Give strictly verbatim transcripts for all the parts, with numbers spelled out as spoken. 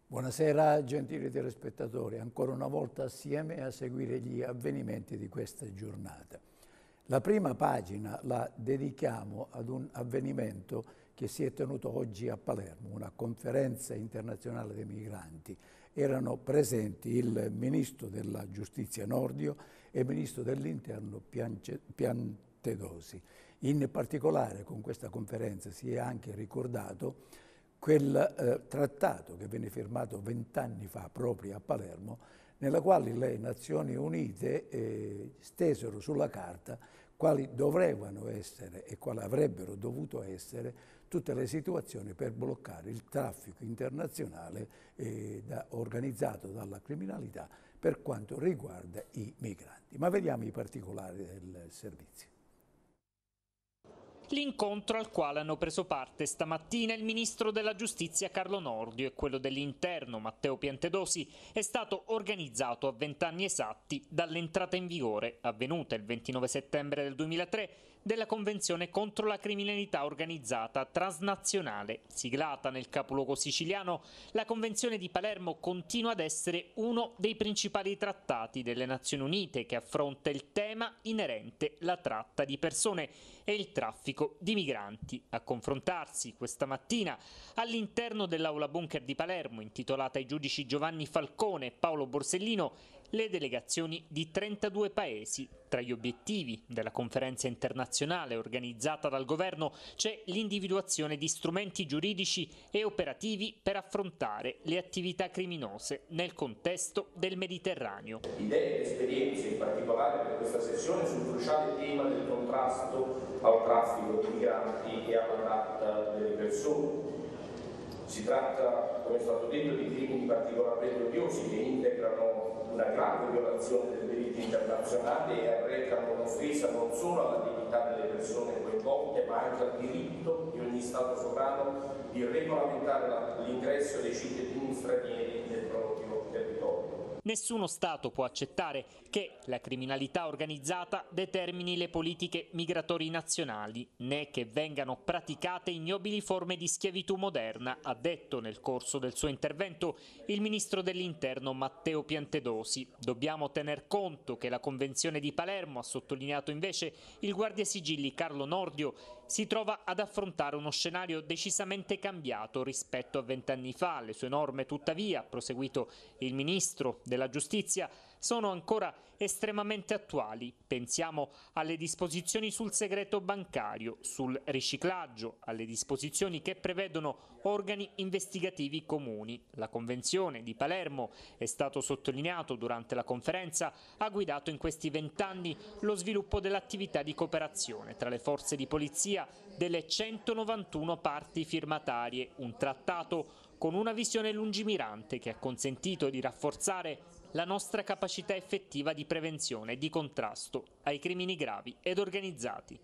Buonasera gentili telespettatori, ancora una volta assieme a seguire gli avvenimenti di questa giornata. La prima pagina la dedichiamo ad un avvenimento che si è tenuto oggi a Palermo, una conferenza internazionale dei migranti. Erano presenti il Ministro della Giustizia Nordio e il Ministro dell'Interno Piantedosi. In particolare con questa conferenza si è anche ricordato quel eh, trattato che venne firmato vent'anni fa proprio a Palermo, nella quale le Nazioni Unite eh, stesero sulla carta quali dovevano essere e quali avrebbero dovuto essere tutte le situazioni per bloccare il traffico internazionale eh, da, organizzato dalla criminalità per quanto riguarda i migranti. Ma vediamo i particolari del servizio. L'incontro al quale hanno preso parte stamattina il Ministro della Giustizia Carlo Nordio e quello dell'Interno Matteo Piantedosi è stato organizzato a vent'anni esatti dall'entrata in vigore, avvenuta il ventinove settembre del duemilatré, della Convenzione contro la criminalità organizzata transnazionale. Siglata nel capoluogo siciliano, la Convenzione di Palermo continua ad essere uno dei principali trattati delle Nazioni Unite che affronta il tema inerente alla tratta di persone e il traffico di migranti. A confrontarsi questa mattina all'interno dell'aula bunker di Palermo, intitolata ai giudici Giovanni Falcone e Paolo Borsellino, le delegazioni di trentadue paesi. Tra gli obiettivi della conferenza internazionale organizzata dal governo c'è l'individuazione di strumenti giuridici e operativi per affrontare le attività criminose nel contesto del Mediterraneo. Idee ed esperienze, in particolare per questa sessione, sul cruciale tema del contrasto al traffico di migranti e alla tratta delle persone. Si tratta, come è stato detto, di crimini particolarmente odiosi che integrano una grave violazione del diritto internazionale e arrecano un'offesa non solo alla dignità delle persone coinvolte, ma anche al diritto di ogni Stato sovrano di regolamentare l'ingresso dei cittadini stranieri nel proprio territorio. Nessuno Stato può accettare che la criminalità organizzata determini le politiche migratorie nazionali, né che vengano praticate ignobili forme di schiavitù moderna, ha detto nel corso del suo intervento il Ministro dell'Interno Matteo Piantedosi. Dobbiamo tener conto che la Convenzione di Palermo, ha sottolineato invece il Guardiasigilli Carlo Nordio, si trova ad affrontare uno scenario decisamente cambiato rispetto a vent'anni fa. Le sue norme, tuttavia, ha proseguito il Ministro della Giustizia, sono ancora estremamente attuali. Pensiamo alle disposizioni sul segreto bancario, sul riciclaggio, alle disposizioni che prevedono organi investigativi comuni. La Convenzione di Palermo, è stato sottolineato durante la conferenza, ha guidato in questi vent'anni lo sviluppo dell'attività di cooperazione tra le forze di polizia delle centonovantuno parti firmatarie, un trattato con una visione lungimirante che ha consentito di rafforzare la nostra capacità effettiva di prevenzione e di contrasto ai crimini gravi ed organizzati.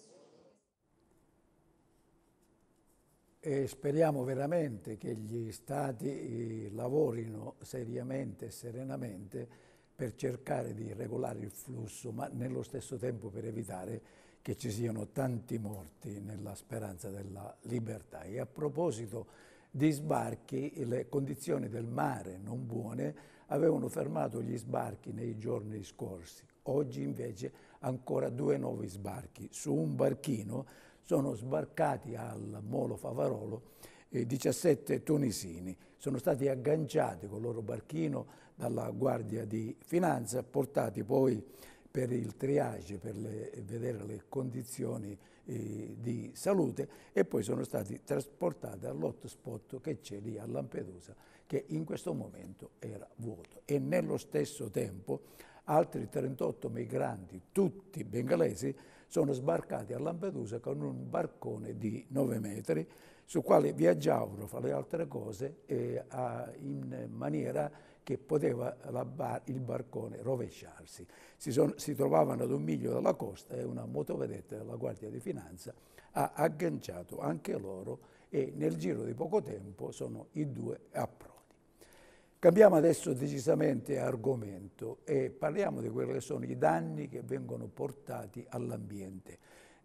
E speriamo veramente che gli Stati lavorino seriamente e serenamente per cercare di regolare il flusso, ma nello stesso tempo per evitare che ci siano tanti morti nella speranza della libertà. E a proposito di sbarchi, le condizioni del mare non buone avevano fermato gli sbarchi nei giorni scorsi. Oggi invece ancora due nuovi sbarchi. Su un barchino sono sbarcati al Molo Favarolo eh, diciassette tunisini. Sono stati agganciati con il loro barchino dalla Guardia di Finanza, portati poi per il triage, per le, vedere le condizioni eh, di salute, e poi sono stati trasportati all'hotspot che c'è lì a Lampedusa, che in questo momento era vuoto. E nello stesso tempo altri trentotto migranti, tutti bengalesi, sono sbarcati a Lampedusa con un barcone di nove metri, sul quale viaggiavano, fra le altre cose, eh, a, in maniera che poteva la bar, il barcone rovesciarsi. Si, son, si trovavano ad un miglio dalla costa e una motovedetta della Guardia di Finanza ha agganciato anche loro e nel giro di poco tempo sono i due approdi. Cambiamo adesso decisamente argomento e parliamo di quelli che sono i danni che vengono portati all'ambiente.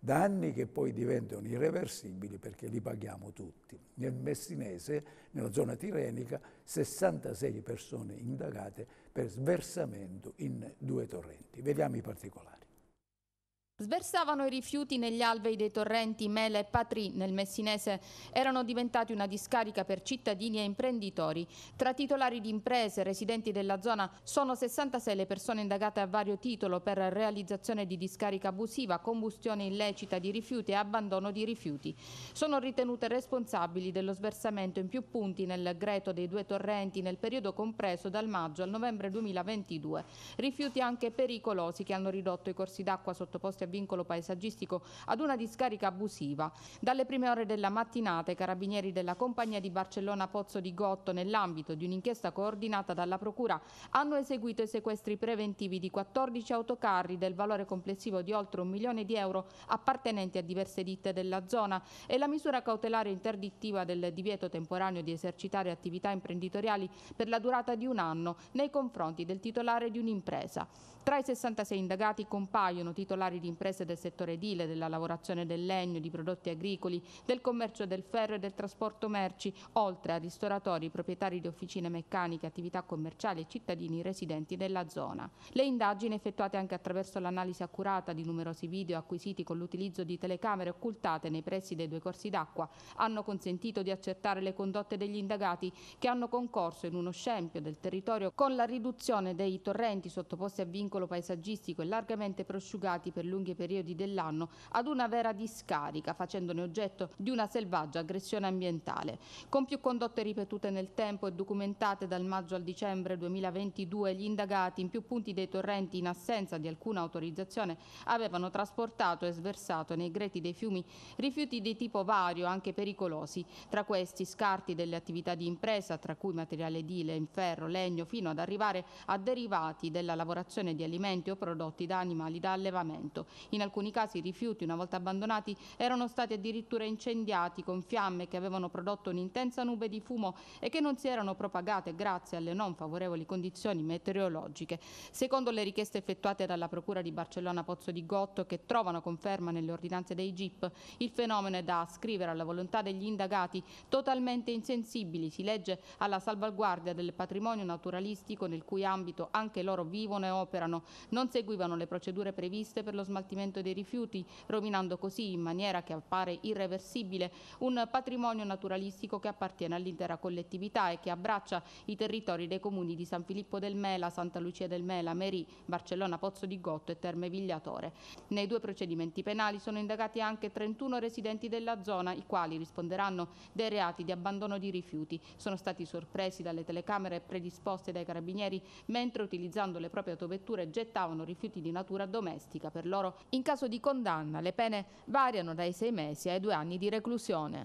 danni che poi diventano irreversibili perché li paghiamo tutti. Nel Messinese, nella zona tirrenica, sessantasei persone indagate per sversamento in due torrenti. Vediamo i particolari. Sversavano i rifiuti negli alvei dei torrenti Mela e Patry nel Messinese. Erano diventati una discarica per cittadini e imprenditori. Tra titolari di imprese, residenti della zona, sono sessantasei le persone indagate a vario titolo per realizzazione di discarica abusiva, combustione illecita di rifiuti e abbandono di rifiuti. Sono ritenute responsabili dello sversamento in più punti nel greto dei due torrenti nel periodo compreso dal maggio al novembre duemilaventidue. Rifiuti anche pericolosi che hanno ridotto i corsi d'acqua sottoposti a vincolo paesaggistico ad una discarica abusiva. Dalle prime ore della mattinata i carabinieri della compagnia di Barcellona Pozzo di Gotto, nell'ambito di un'inchiesta coordinata dalla Procura, hanno eseguito i sequestri preventivi di quattordici autocarri del valore complessivo di oltre un milione di euro appartenenti a diverse ditte della zona e la misura cautelare interdittiva del divieto temporaneo di esercitare attività imprenditoriali per la durata di un anno nei confronti del titolare di un'impresa. Tra i sessantasei indagati compaiono titolari di imprese del settore edile, della lavorazione del legno, di prodotti agricoli, del commercio del ferro e del trasporto merci, oltre a ristoratori, proprietari di officine meccaniche, attività commerciali e cittadini residenti nella zona. Le indagini, effettuate anche attraverso l'analisi accurata di numerosi video acquisiti con l'utilizzo di telecamere occultate nei pressi dei due corsi d'acqua, hanno consentito di accertare le condotte degli indagati che hanno concorso in uno scempio del territorio con la riduzione dei torrenti sottoposti a vincolo paesaggistico e largamente prosciugati per lunghi periodi dell'anno ad una vera discarica, facendone oggetto di una selvaggia aggressione ambientale. Con più condotte ripetute nel tempo e documentate dal maggio al dicembre duemilaventidue, gli indagati in più punti dei torrenti, in assenza di alcuna autorizzazione, avevano trasportato e sversato nei greti dei fiumi rifiuti di tipo vario, anche pericolosi. Tra questi scarti delle attività di impresa, tra cui materiale edile, in ferro, legno, fino ad arrivare a derivati della lavorazione di alimenti o prodotti da animali da allevamento. In alcuni casi i rifiuti, una volta abbandonati, erano stati addirittura incendiati con fiamme che avevano prodotto un'intensa nube di fumo e che non si erano propagate grazie alle non favorevoli condizioni meteorologiche. Secondo le richieste effettuate dalla Procura di Barcellona Pozzo di Gotto, che trovano conferma nelle ordinanze dei G I P, il fenomeno è da ascrivere alla volontà degli indagati totalmente insensibili, si legge, alla salvaguardia del patrimonio naturalistico nel cui ambito anche loro vivono e operano. Non seguivano le procedure previste per lo smaltimento dei rifiuti, rovinando così, in maniera che appare irreversibile, un patrimonio naturalistico che appartiene all'intera collettività e che abbraccia i territori dei comuni di San Filippo del Mela, Santa Lucia del Mela, Merì, Barcellona Pozzo di Gotto e Terme Vigliatore. Nei due procedimenti penali sono indagati anche trentuno residenti della zona, i quali risponderanno dei reati di abbandono di rifiuti. Sono stati sorpresi dalle telecamere predisposte dai carabinieri mentre, utilizzando le proprie autovetture, gettavano rifiuti di natura domestica. Per loro, in caso di condanna, le pene variano dai sei mesi ai due anni di reclusione.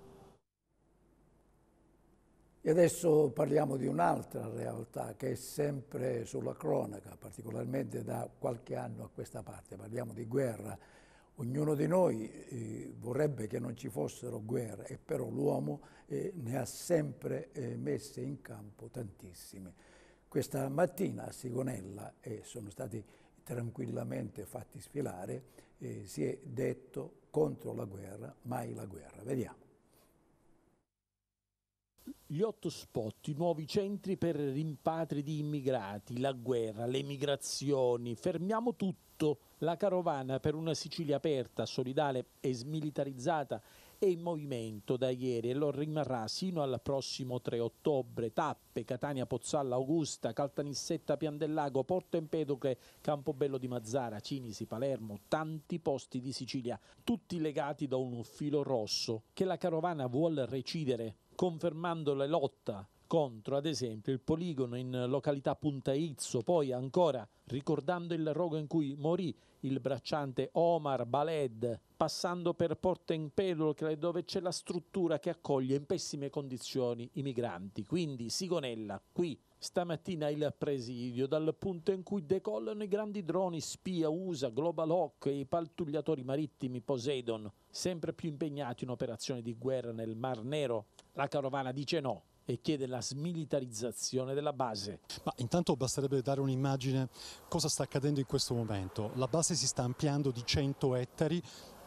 E adesso parliamo di un'altra realtà che è sempre sulla cronaca, particolarmente da qualche anno a questa parte. Parliamo di guerra. Ognuno di noi eh, vorrebbe che non ci fossero guerre, e però l'uomo eh, ne ha sempre eh, messe in campo tantissime. Questa mattina a Sigonella, e sono stati tranquillamente fatti sfilare, eh, si è detto contro la guerra, mai la guerra. Vediamo. Gli hotspot, i nuovi centri per rimpatri di immigrati, la guerra, le migrazioni, fermiamo tutto. La carovana per una Sicilia aperta, solidale e smilitarizzata è in movimento da ieri e lo rimarrà sino al prossimo tre ottobre. Tappe, Catania, Pozzalla, Augusta, Caltanissetta, Pian del Lago, Porto Empedocle, Campobello di Mazzara, Cinisi, Palermo, tanti posti di Sicilia, tutti legati da un filo rosso che la carovana vuol recidere, confermando la lotta contro, ad esempio, il poligono in località Punta Izzo, poi ancora ricordando il rogo in cui morì il bracciante Omar Baled, passando per Porto Empedocle, dove c'è la struttura che accoglie in pessime condizioni i migranti. Quindi Sigonella, qui stamattina il presidio, dal punto in cui decollano i grandi droni spia U S A, Global Hawk e i pattugliatori marittimi Poseidon, sempre più impegnati in operazioni di guerra nel Mar Nero. La carovana dice no e chiede la smilitarizzazione della base. Ma intanto basterebbe dare un'immagine cosa sta accadendo in questo momento. La base si sta ampliando di cento ettari,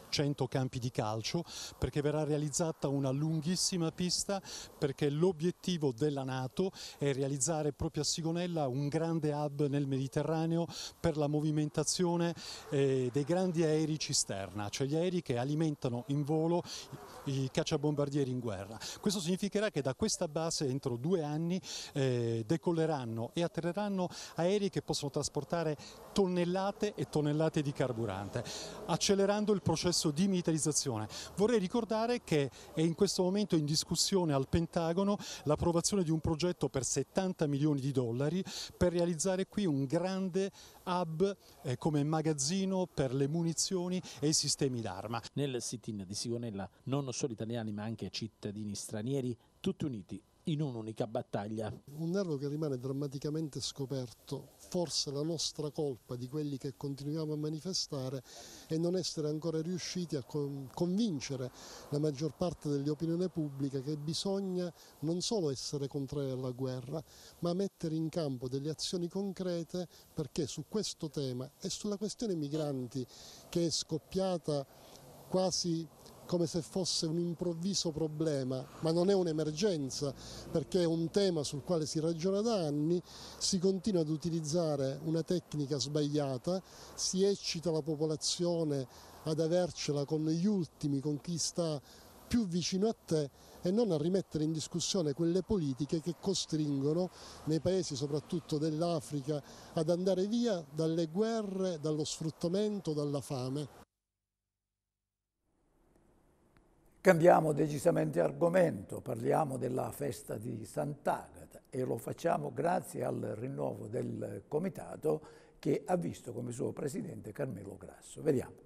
cento campi di calcio, perché verrà realizzata una lunghissima pista, perché l'obiettivo della NATO è realizzare proprio a Sigonella un grande hub nel Mediterraneo per la movimentazione eh, dei grandi aerei cisterna, cioè gli aerei che alimentano in volo i cacciabombardieri in guerra. Questo significherà che da questa base entro due anni eh, decolleranno e atterreranno aerei che possono trasportare tonnellate e tonnellate di carburante, accelerando il processo di militarizzazione. Vorrei ricordare che è in questo momento in discussione al Pentagono l'approvazione di un progetto per settanta milioni di dollari per realizzare qui un grande hub eh, come magazzino per le munizioni e i sistemi d'arma. Nel sit-in di Sigonella non solo italiani ma anche cittadini stranieri, tutti uniti in un'unica battaglia. Un nervo che rimane drammaticamente scoperto, forse la nostra colpa di quelli che continuiamo a manifestare è non essere ancora riusciti a convincere la maggior parte dell'opinione pubblica che bisogna non solo essere contrari alla guerra, ma mettere in campo delle azioni concrete, perché su questo tema e sulla questione migranti, che è scoppiata quasi come se fosse un improvviso problema, ma non è un'emergenza, perché è un tema sul quale si ragiona da anni, si continua ad utilizzare una tecnica sbagliata, si eccita la popolazione ad avercela con gli ultimi, con chi sta più vicino a te, e non a rimettere in discussione quelle politiche che costringono nei paesi soprattutto dell'Africa ad andare via dalle guerre, dallo sfruttamento, dalla fame. Cambiamo decisamente argomento, parliamo della festa di Sant'Agata e lo facciamo grazie al rinnovo del comitato che ha visto come suo presidente Carmelo Grasso. Vediamo.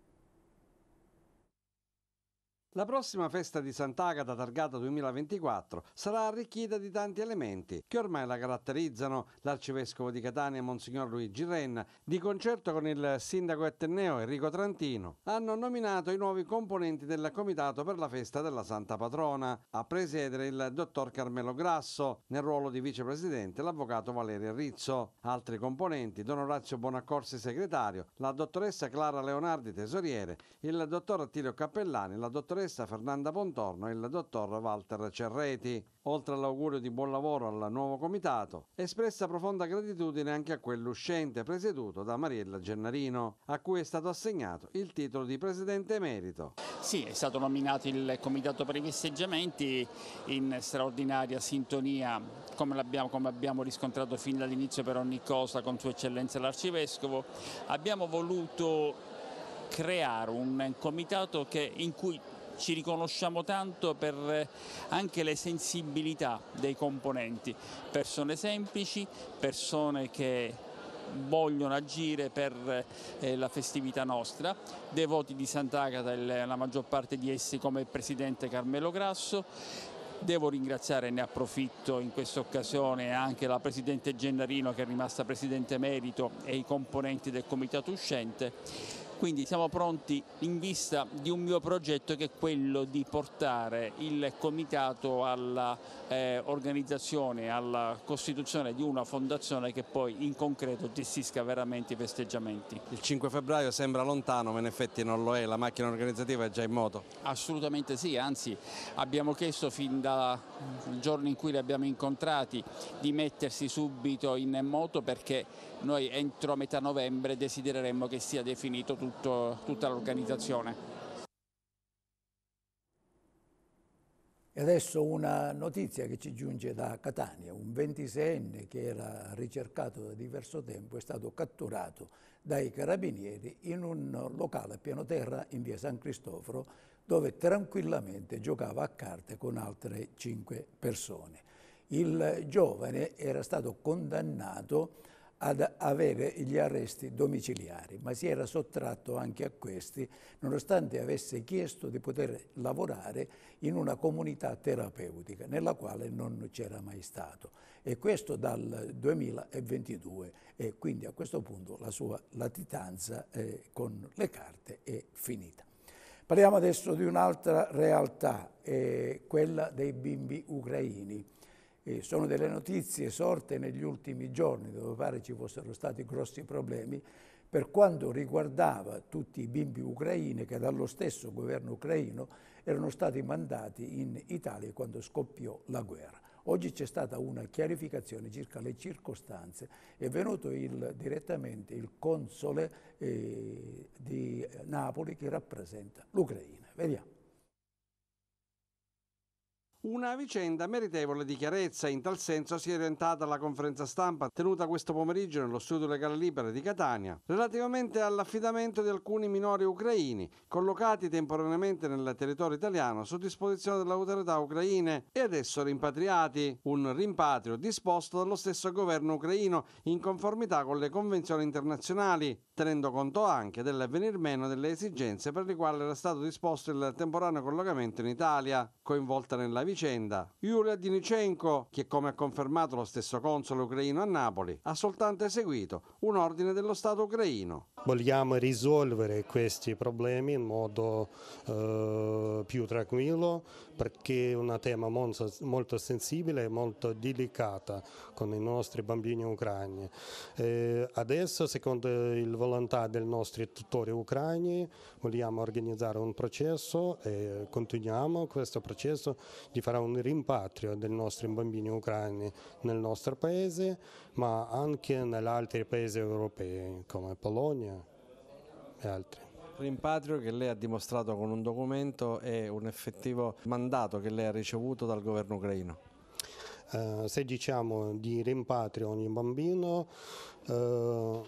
La prossima festa di Sant'Agata Targata duemilaventiquattro sarà arricchita di tanti elementi che ormai la caratterizzano. L'arcivescovo di Catania, Monsignor Luigi Renna, di concerto con il sindaco etneo Enrico Trantino, hanno nominato i nuovi componenti del comitato per la festa della Santa Patrona. A presiedere il dottor Carmelo Grasso, nel ruolo di vicepresidente l'avvocato Valerio Rizzo. Altri componenti: Don Orazio Bonaccorsi segretario, la dottoressa Clara Leonardi tesoriere, il dottor Attilio Cappellani, la dottoressa Fernanda Pontorno e il dottor Walter Cerreti. Oltre all'augurio di buon lavoro al nuovo comitato, espressa profonda gratitudine anche a quello uscente presieduto da Mariella Gennarino, a cui è stato assegnato il titolo di presidente emerito. Sì, è stato nominato il comitato per i festeggiamenti in straordinaria sintonia, come, l'abbiamo, come abbiamo riscontrato fin dall'inizio per ogni cosa con Sua Eccellenza l'Arcivescovo. Abbiamo voluto creare un comitato che, in cui ci riconosciamo tanto per anche le sensibilità dei componenti, persone semplici, persone che vogliono agire per eh, la festività nostra, devoti di Sant'Agata, la maggior parte di essi come il presidente Carmelo Grasso. Devo ringraziare, ne approfitto in questa occasione, anche la presidente Gennarino, che è rimasta presidente emerito, e i componenti del comitato uscente. Quindi siamo pronti in vista di un mio progetto, che è quello di portare il comitato alla eh, organizzazione, alla costituzione di una fondazione che poi in concreto gestisca veramente i festeggiamenti. Il cinque febbraio sembra lontano, ma in effetti non lo è, la macchina organizzativa è già in moto. Assolutamente sì, anzi abbiamo chiesto fin dal giorno in cui li abbiamo incontrati di mettersi subito in moto, perché noi entro metà novembre desidereremmo che sia definito tutto, tutta l'organizzazione. E adesso una notizia che ci giunge da Catania. Un ventiseienne che era ricercato da diverso tempo è stato catturato dai carabinieri in un locale a piano terra in via San Cristoforo, dove tranquillamente giocava a carte con altre cinque persone. Il giovane era stato condannato ad avere gli arresti domiciliari, ma si era sottratto anche a questi, nonostante avesse chiesto di poter lavorare in una comunità terapeutica, nella quale non c'era mai stato. E questo dal duemilaventidue, e quindi a questo punto la sua latitanza eh, con le carte è finita. Parliamo adesso di un'altra realtà, eh, quella dei bimbi ucraini. Eh, sono delle notizie sorte negli ultimi giorni, dove pare ci fossero stati grossi problemi, per quanto riguardava tutti i bimbi ucraini che dallo stesso governo ucraino erano stati mandati in Italia quando scoppiò la guerra. Oggi c'è stata una chiarificazione circa le circostanze, è venuto il, direttamente il console eh, di Napoli che rappresenta l'Ucraina. Vediamo. Una vicenda meritevole di chiarezza, in tal senso si è orientata la conferenza stampa tenuta questo pomeriggio nello studio legale Libera di Catania, relativamente all'affidamento di alcuni minori ucraini collocati temporaneamente nel territorio italiano su disposizione delle autorità ucraine e adesso rimpatriati, un rimpatrio disposto dallo stesso governo ucraino in conformità con le convenzioni internazionali, tenendo conto anche del venir meno delle esigenze per le quali era stato disposto il temporaneo collocamento in Italia, coinvolta nella vicenda vicenda Yulia Dinicenko, che come ha confermato lo stesso console ucraino a Napoli, ha soltanto eseguito un ordine dello Stato ucraino. Vogliamo risolvere questi problemi in modo eh, più tranquillo, perché è un tema molto, molto sensibile e molto delicata con i nostri bambini ucraini. Eh, adesso, secondo la volontà dei nostri tutori ucraini, vogliamo organizzare un processo e continuiamo questo processo di fare un rimpatrio dei nostri bambini ucraini nel nostro paese, ma anche negli altri paesi europei come Polonia e altri. Rimpatrio che lei ha dimostrato con un documento e un effettivo mandato che lei ha ricevuto dal governo ucraino. Uh, se diciamo di rimpatrio ogni bambino, uh,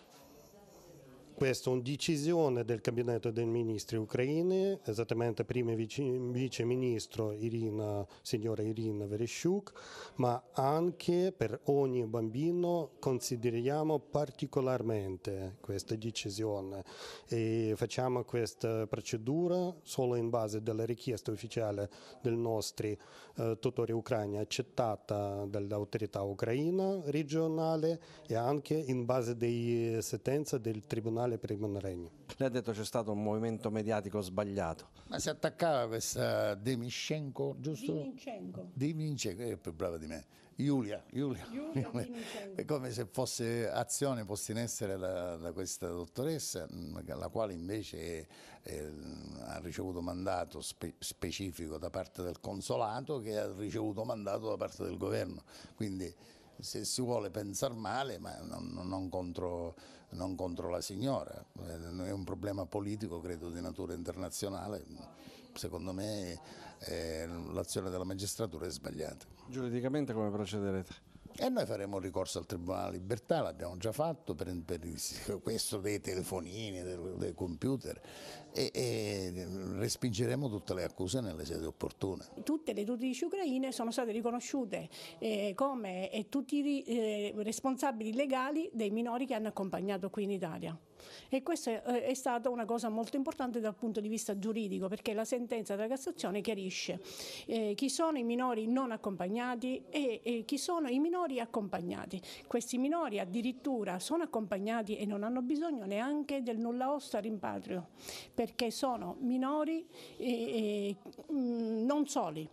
questa è una decisione del Gabinetto dei Ministri ucraini, esattamente prima vice, vice ministro Irina, signora Irina Vereshchuk, ma anche per ogni bambino consideriamo particolarmente questa decisione e facciamo questa procedura solo in base alla richiesta ufficiale dei nostri eh, tutori ucraini, accettata dall'autorità ucraina regionale e anche in base delle sentenze del Tribunale primo regno. Lei ha detto c'è stato un movimento mediatico sbagliato. Ma si attaccava questa Denisenko, giusto? Denisenko. Denisenko, è più brava di me. Giulia, Giulia. Giulia è come se fosse azione posta in essere da, da questa dottoressa, la quale invece è, ha ricevuto mandato spe, specifico da parte del consolato, che ha ricevuto mandato da parte del governo. Quindi se si vuole pensare male, ma non, non, contro, non contro la signora, è un problema politico, credo, di natura internazionale. Secondo me eh, l'azione della magistratura è sbagliata. Giuridicamente come procederete? E noi faremo ricorso al Tribunale della Libertà, l'abbiamo già fatto per, per questo dei telefonini, dei, dei computer e, e respingeremo tutte le accuse nelle sedi opportune. Tutte le tutrici ucraine sono state riconosciute eh, come eh, tutti i eh, responsabili legali dei minori che hanno accompagnato qui in Italia. E questa è, è stata una cosa molto importante dal punto di vista giuridico, perché la sentenza della Cassazione chiarisce eh, chi sono i minori non accompagnati e, e chi sono i minori accompagnati. Questi minori addirittura sono accompagnati e non hanno bisogno neanche del nulla osta rimpatrio, perché sono minori e, e mh, non soli.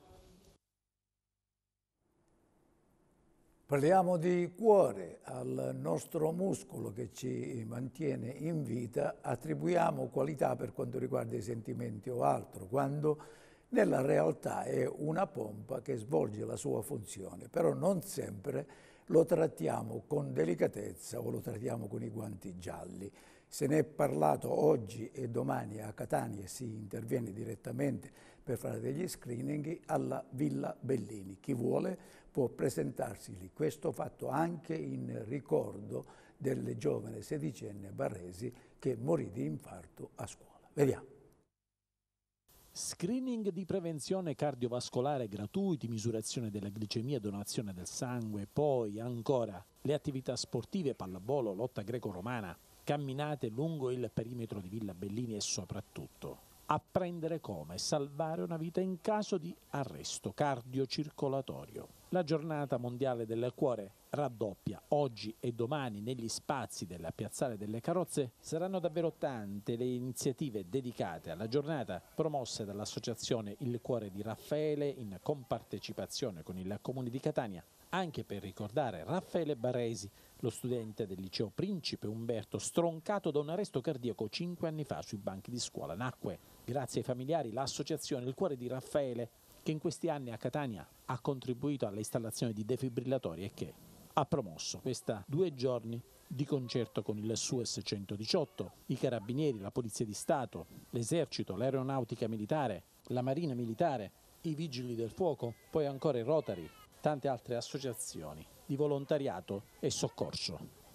Parliamo di cuore, al nostro muscolo che ci mantiene in vita, attribuiamo qualità per quanto riguarda i sentimenti o altro, quando nella realtà è una pompa che svolge la sua funzione, però non sempre lo trattiamo con delicatezza o lo trattiamo con i guanti gialli. Se ne è parlato oggi e domani a Catania, si interviene direttamente per fare degli screening alla Villa Bellini. Chi vuole può presentarsi lì. Questo fatto anche in ricordo del giovane sedicenne barresi che morì di infarto a scuola. Vediamo. Screening di prevenzione cardiovascolare gratuiti, misurazione della glicemia, donazione del sangue, poi ancora le attività sportive, pallavolo, lotta greco-romana, camminate lungo il perimetro di Villa Bellini e soprattutto apprendere come salvare una vita in caso di arresto cardiocircolatorio. La giornata mondiale del cuore raddoppia oggi e domani negli spazi della Piazzale delle Carrozze. Saranno davvero tante le iniziative dedicate alla giornata promosse dall'associazione Il Cuore di Raffaele in compartecipazione con il Comune di Catania, anche per ricordare Raffaele Baresi, lo studente del liceo Principe Umberto, stroncato da un arresto cardiaco cinque anni fa sui banchi di scuola. Nacque, grazie ai familiari, l'associazione Il Cuore di Raffaele, che in questi anni a Catania ha contribuito all'installazione di defibrillatori e che ha promosso questa due giorni di concerto con il S U S centodiciotto, i Carabinieri, la Polizia di Stato, l'Esercito, l'Aeronautica Militare, la Marina Militare, i Vigili del Fuoco, poi ancora i Rotary, tante altre associazioni di volontariato e soccorso.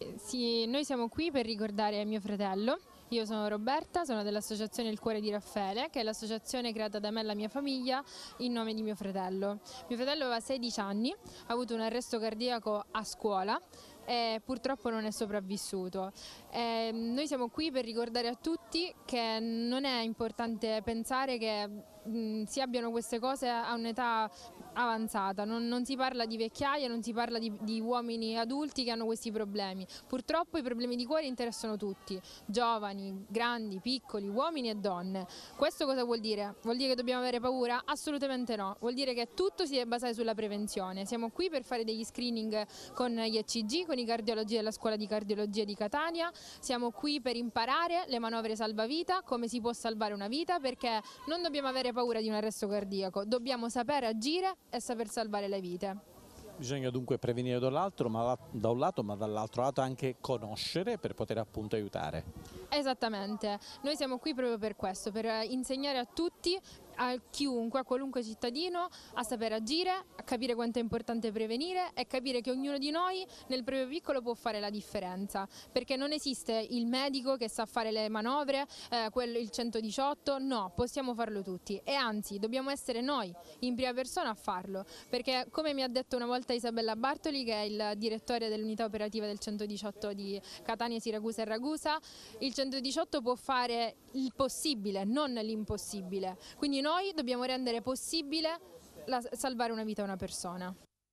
Sì, noi siamo qui per ricordare mio fratello. Io sono Roberta, sono dell'associazione Il Cuore di Raffaele, che è l'associazione creata da me e la mia famiglia in nome di mio fratello. Mio fratello aveva sedici anni, ha avuto un arresto cardiaco a scuola e purtroppo non è sopravvissuto. E noi siamo qui per ricordare a tutti che non è importante pensare che mh, si abbiano queste cose a un'età avanzata, non, non si parla di vecchiaia, non si parla di, di uomini adulti che hanno questi problemi. Purtroppo i problemi di cuore interessano tutti, giovani, grandi, piccoli, uomini e donne. Questo cosa vuol dire? Vuol dire che dobbiamo avere paura? Assolutamente no, vuol dire che tutto si deve basare sulla prevenzione. Siamo qui per fare degli screening con gli E C G, con i cardiologi della scuola di cardiologia di Catania, siamo qui per imparare le manovre salvavita, come si può salvare una vita, perché non dobbiamo avere paura di un arresto cardiaco, dobbiamo sapere agire e saper salvare le vite. Bisogna dunque prevenire dall'altro, ma da un lato, ma dall'altro lato anche conoscere per poter appunto aiutare. Esattamente, noi siamo qui proprio per questo, per insegnare a tutti, a chiunque, a qualunque cittadino, a saper agire, a capire quanto è importante prevenire e capire che ognuno di noi nel proprio piccolo può fare la differenza, perché non esiste il medico che sa fare le manovre, eh, quello, il centodiciotto, no, possiamo farlo tutti e anzi dobbiamo essere noi in prima persona a farlo, perché come mi ha detto una volta Isabella Bartoli, che è il direttore dell'unità operativa del centodiciotto di Catania, Siracusa e Ragusa, il centodiciotto può fare il possibile, non l'impossibile, quindi noi dobbiamo rendere possibile la, salvare una vita a una persona.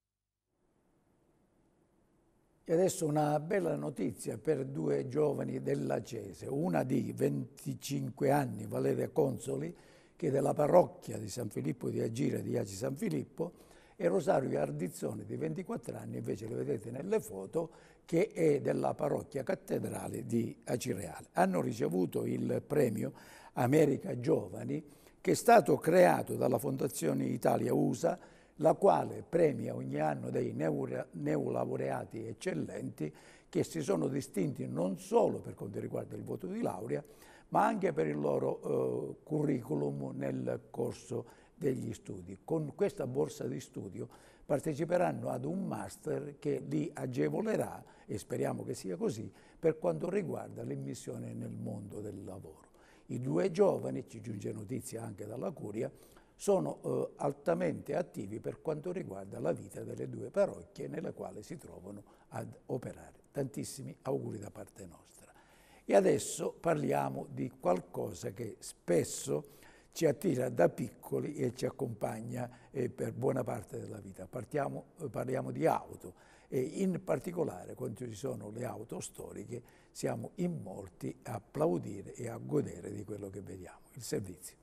E adesso una bella notizia per due giovani della Cese, una di venticinque anni, Valeria Consoli, che è della parrocchia di San Filippo di Agira di Aci San Filippo, e Rosario Ardizzone di ventiquattro anni, invece lo vedete nelle foto, che è della parrocchia cattedrale di Acireale. Hanno ricevuto il premio America Giovani, che è stato creato dalla Fondazione Italia U S A, la quale premia ogni anno dei neolaureati eccellenti che si sono distinti non solo per quanto riguarda il voto di laurea, ma anche per il loro eh, curriculum nel corso degli studi. Con questa borsa di studio parteciperanno ad un master che li agevolerà, e speriamo che sia così, per quanto riguarda l'immissione nel mondo del lavoro. I due giovani, ci giunge notizia anche dalla Curia, sono eh, altamente attivi per quanto riguarda la vita delle due parrocchie nelle quali si trovano ad operare. Tantissimi auguri da parte nostra. E adesso parliamo di qualcosa che spesso ci attira da piccoli e ci accompagna eh, per buona parte della vita. Partiamo, eh, parliamo di auto e in particolare quando ci sono le auto storiche siamo in molti a applaudire e a godere di quello che vediamo, il servizio.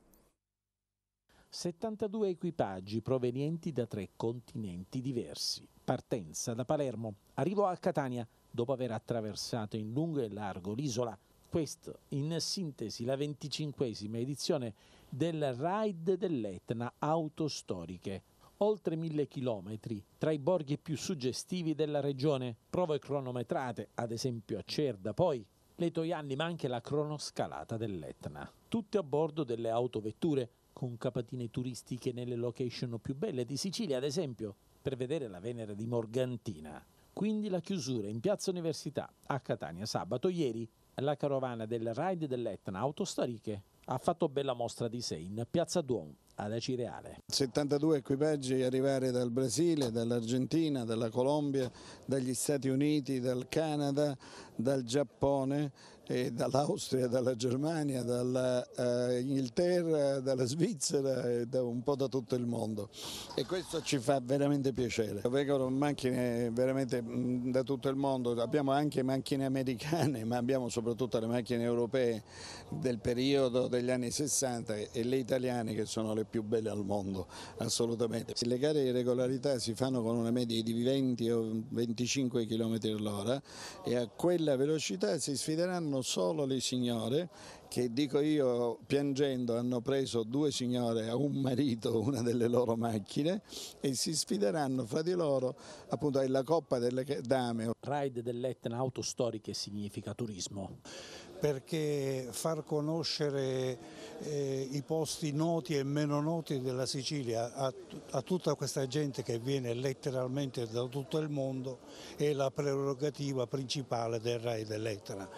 settantadue equipaggi provenienti da tre continenti diversi. Partenza da Palermo, arrivo a Catania dopo aver attraversato in lungo e largo l'isola. Questo, in sintesi, la venticinquesima edizione del Ride dell'Etna Auto Storiche. Oltre mille chilometri tra i borghi più suggestivi della regione, prove cronometrate, ad esempio a Cerda, poi le Toianni, ma anche la cronoscalata dell'Etna. Tutte a bordo delle autovetture, con capatine turistiche nelle location più belle di Sicilia, ad esempio, per vedere la Venere di Morgantina. Quindi la chiusura in Piazza Università a Catania sabato. Ieri la carovana del Ride dell'Etna Auto Storiche ha fatto bella mostra di sé in Piazza Duomo ad Acireale. settantadue equipaggi arrivare dal Brasile, dall'Argentina, dalla Colombia, dagli Stati Uniti, dal Canada, dal Giappone, eh, dall'Austria, dalla Germania, dall'Inghilterra, dalla Svizzera e da un po' da tutto il mondo, e questo ci fa veramente piacere. Vengono macchine veramente da tutto il mondo, abbiamo anche macchine americane, ma abbiamo soprattutto le macchine europee del periodo degli anni sessanta e le italiane, che sono le più belle al mondo, assolutamente. Le gare di regolarità si fanno con una media di venti o venticinque chilometri all'ora e a quella velocità si sfideranno solo le signore, che dico io piangendo hanno preso due signore a un marito una delle loro macchine e si sfideranno fra di loro appunto alla Coppa delle Dame. Ride dell'Etna Autostoriche significa turismo. Perché far conoscere eh, i posti noti e meno noti della Sicilia a, a tutta questa gente che viene letteralmente da tutto il mondo è la prerogativa principale del Ride dell'Etna.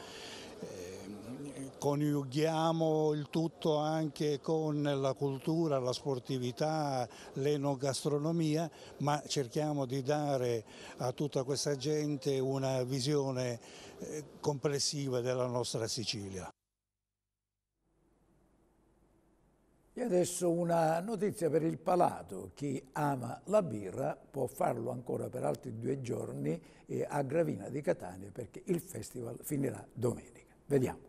Coniughiamo il tutto anche con la cultura, la sportività, l'enogastronomia, ma cerchiamo di dare a tutta questa gente una visione complessiva della nostra Sicilia. E adesso una notizia per il palato: chi ama la birra può farlo ancora per altri due giorni a Gravina di Catania, perché il festival finirà domenica. Vediamo.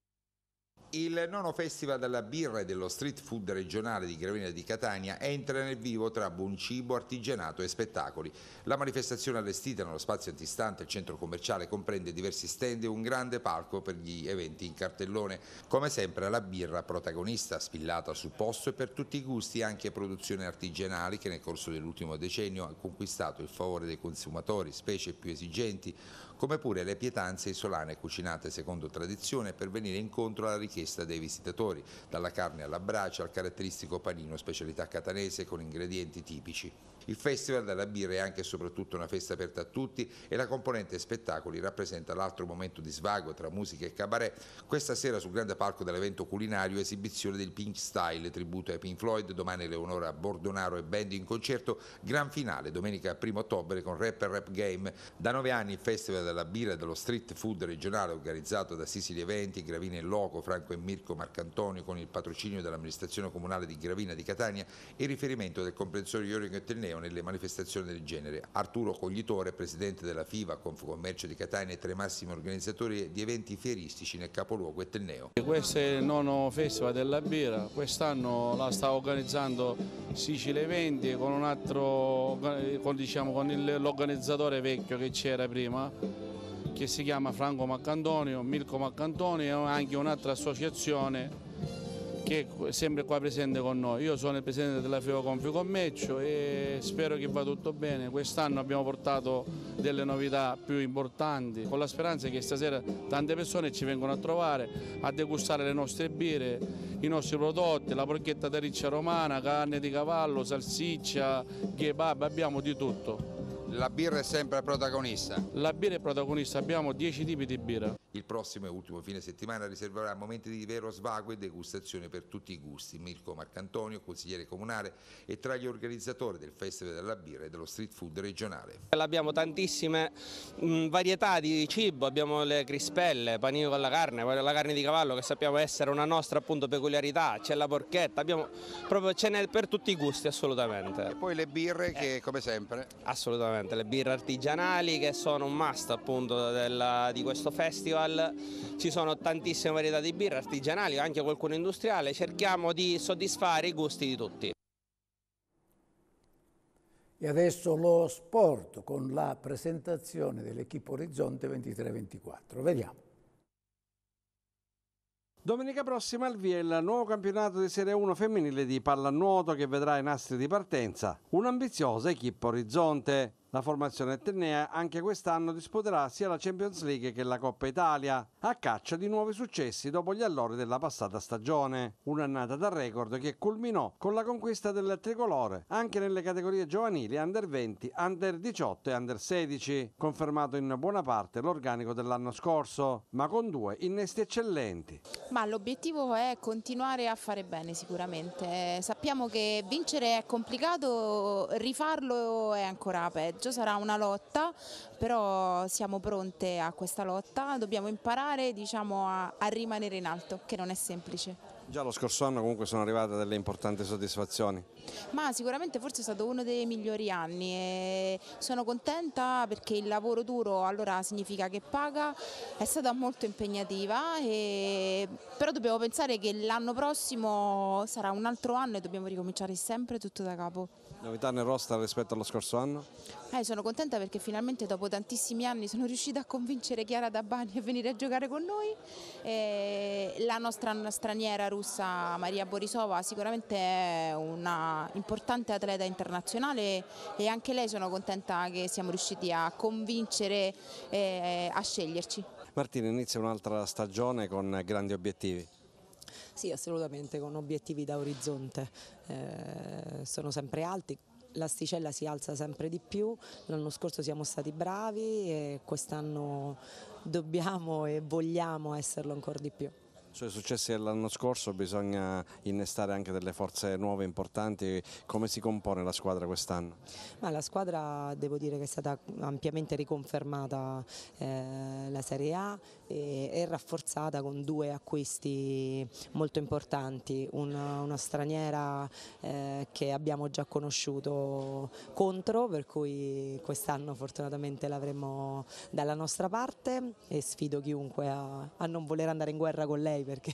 Il nono Festival della birra e dello street food regionale di Gravina di Catania entra nel vivo tra buon cibo, artigianato e spettacoli. La manifestazione allestita nello spazio antistante il centro commerciale comprende diversi stand e un grande palco per gli eventi in cartellone. Come sempre la birra protagonista, spillata sul posto e per tutti i gusti, anche produzioni artigianali che nel corso dell'ultimo decennio ha conquistato il favore dei consumatori, specie più esigenti, come pure le pietanze isolane cucinate secondo tradizione per venire incontro alla richiesta dei visitatori, dalla carne alla brace al caratteristico panino specialità catanese con ingredienti tipici. Il Festival della birra è anche e soprattutto una festa aperta a tutti e la componente spettacoli rappresenta l'altro momento di svago tra musica e cabaret. Questa sera sul grande palco dell'evento culinario esibizione del Pink Style, tributo ai Pink Floyd, domani Leonora Bordonaro e band in concerto, gran finale domenica primo ottobre con Rap e Rap Game. Da nove anni il Festival della birra e dello street food regionale organizzato da Sicily Eventi, Gravina in Loco, Franco e Mirko Marcantonio con il patrocinio dell'amministrazione comunale di Gravina di Catania e il riferimento del comprensorio Iorio Telneo nelle manifestazioni del genere. Arturo Coglitore, presidente della FIVA Confcommercio di Catania e tra i massimi organizzatori di eventi fieristici nel capoluogo Etneo. Questo è il nono Festival della birra, quest'anno la sta organizzando Sicily Eventi con un altro, con, diciamo, con l'organizzatore vecchio che c'era prima, che si chiama Franco Marcantonio, Mirko Marcantonio, e anche un'altra associazione che è sempre qua presente con noi. Io sono il presidente della FIVA Confcommercio e spero che vada tutto bene. Quest'anno abbiamo portato delle novità più importanti, con la speranza che stasera tante persone ci vengono a trovare, a degustare le nostre birre, i nostri prodotti, la porchetta di riccia romana, carne di cavallo, salsiccia, kebab, abbiamo di tutto. La birra è sempre protagonista? La birra è protagonista, abbiamo dieci tipi di birra. Il prossimo e ultimo fine settimana riserverà momenti di vero svago e degustazione per tutti i gusti. Mirko Marcantonio, consigliere comunale, è tra gli organizzatori del Festival della birra e dello street food regionale. Abbiamo tantissime mh, varietà di cibo, abbiamo le crispelle, panino con la carne, la carne di cavallo che sappiamo essere una nostra appunto peculiarità, c'è la porchetta, abbiamo proprio ce n'è per tutti i gusti assolutamente. E poi le birre che eh, come sempre? Assolutamente, le birre artigianali che sono un must appunto della, di questo festival. Ci sono tantissime varietà di birre artigianali, anche qualcuno industriale, cerchiamo di soddisfare i gusti di tutti. E adesso lo sport con la presentazione dell'Equipe Orizzonte ventitré ventiquattro. Vediamo. Domenica prossima al via il nuovo campionato di Serie uno femminile di pallanuoto che vedrà i nastri di partenza un'ambiziosa Equipe Orizzonte. La formazione etnea anche quest'anno disputerà sia la Champions League che la Coppa Italia, a caccia di nuovi successi dopo gli allori della passata stagione. Un'annata da record che culminò con la conquista del tricolore anche nelle categorie giovanili under venti, under diciotto e under sedici, confermato in buona parte l'organico dell'anno scorso, ma con due innesti eccellenti. Ma l'obiettivo è continuare a fare bene sicuramente. Sappiamo che vincere è complicato, rifarlo è ancora peggio. coraggio, sarà una lotta, però siamo pronte a questa lotta, dobbiamo imparare, diciamo, a, a rimanere in alto, che non è semplice. Già lo scorso anno comunque sono arrivate delle importanti soddisfazioni. Ma sicuramente forse è stato uno dei migliori anni e sono contenta perché il lavoro duro allora significa che paga, è stata molto impegnativa, e... però dobbiamo pensare che l'anno prossimo sarà un altro anno e dobbiamo ricominciare sempre tutto da capo. Novità nel roster rispetto allo scorso anno? Eh, sono contenta perché finalmente dopo tantissimi anni sono riuscita a convincere Chiara Dabani a venire a giocare con noi. E la nostra straniera russa Maria Borisova sicuramente è una importante atleta internazionale e anche lei sono contenta che siamo riusciti a convincere eh, a sceglierci. Martina, inizia un'altra stagione con grandi obiettivi. Sì, assolutamente, con obiettivi da orizzonte, eh, sono sempre alti, l'asticella si alza sempre di più, l'anno scorso siamo stati bravi e quest'anno dobbiamo e vogliamo esserlo ancora di più. Sui successi dell'anno scorso bisogna innestare anche delle forze nuove importanti. Come si compone la squadra quest'anno? Ma la squadra devo dire che è stata ampiamente riconfermata eh, la Serie A e è rafforzata con due acquisti molto importanti, una, una straniera eh, che abbiamo già conosciuto contro, per cui quest'anno fortunatamente l'avremo dalla nostra parte e sfido chiunque a, a non voler andare in guerra con lei, perché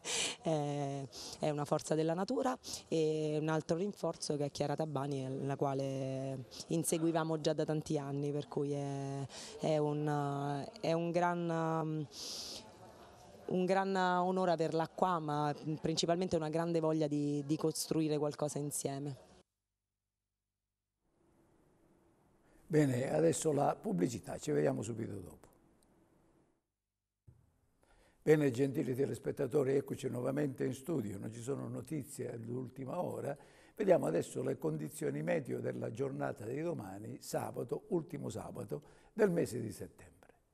è una forza della natura, e un altro rinforzo che è Chiara Dabani, la quale inseguivamo già da tanti anni, per cui è, è, un, è un gran... un gran onore averla qua, ma principalmente una grande voglia di, di costruire qualcosa insieme. Bene, adesso la pubblicità, ci vediamo subito dopo. Bene, gentili telespettatori, eccoci nuovamente in studio, non ci sono notizie all'ultima ora. Vediamo adesso le condizioni meteo della giornata di domani, sabato, ultimo sabato del mese di settembre.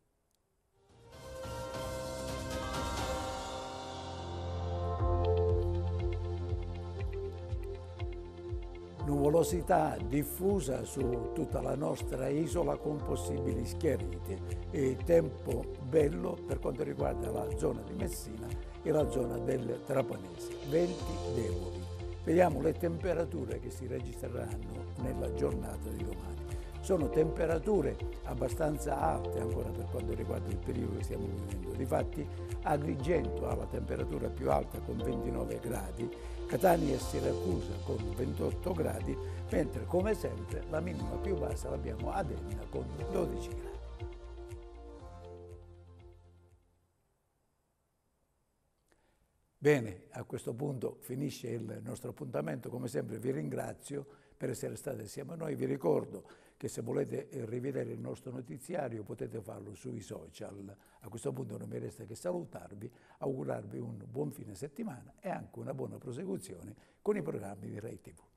Nuvolosità diffusa su tutta la nostra isola con possibili schiarite e tempo bello per quanto riguarda la zona di Messina e la zona del Trapanese, venti deboli. Vediamo le temperature che si registreranno nella giornata di domani. Sono temperature abbastanza alte ancora per quanto riguarda il periodo che stiamo vivendo. Difatti Agrigento ha la temperatura più alta con ventinove gradi, Catania e Siracusa con ventotto gradi, mentre come sempre la minima più bassa l'abbiamo ad Enna con dodici gradi. Bene, a questo punto finisce il nostro appuntamento. Come sempre vi ringrazio per essere stati assieme a noi. Vi ricordo che se volete rivedere il nostro notiziario potete farlo sui social. A questo punto non mi resta che salutarvi, augurarvi un buon fine settimana e anche una buona prosecuzione con i programmi di Rai tivù.